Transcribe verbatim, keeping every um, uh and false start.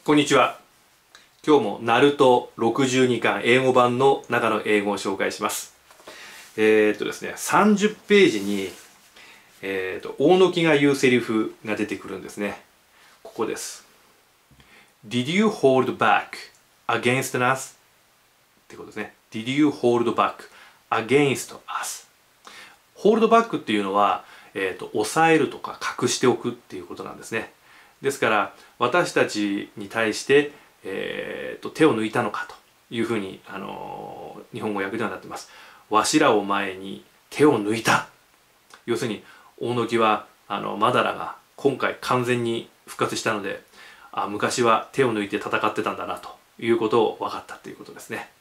こんにちは。今日もナルトろくじゅうにかん英語版の中の英語を紹介します。えー、っとですね、さんじゅっページに、えー、っと大貫が言うセリフが出てくるんですね。ここです。Did you hold back against us? ってことですね。Did you hold back against us? hold back っていうのは、えー、っと抑えるとか隠しておくっていうことなんですね。ですから私たちに対して、えー、と手を抜いたのかというふうに、あのー、日本語訳ではなっています。わしらを前に手を抜いた。要するに大貫はあのマダラが今回完全に復活したので、あ、昔は手を抜いて戦ってたんだなということを分かったということですね。